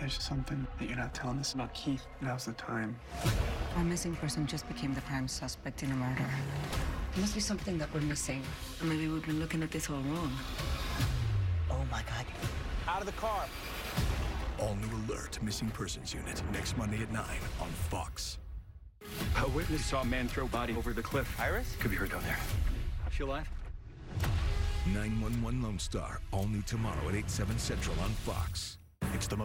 there's something that you're not telling us about Keith, now's the time. Our missing person just became the prime suspect in a murder. There must be something that we're missing. Or maybe we've been looking at this all wrong. Oh my God. Out of the car. All new alert, missing persons unit, next Monday at 9 on Fox. A witness saw a man throw body over the cliff. Iris? Could be her down there. Is she alive? 911 Lone Star, all new tomorrow at 8/7 Central on Fox. It's the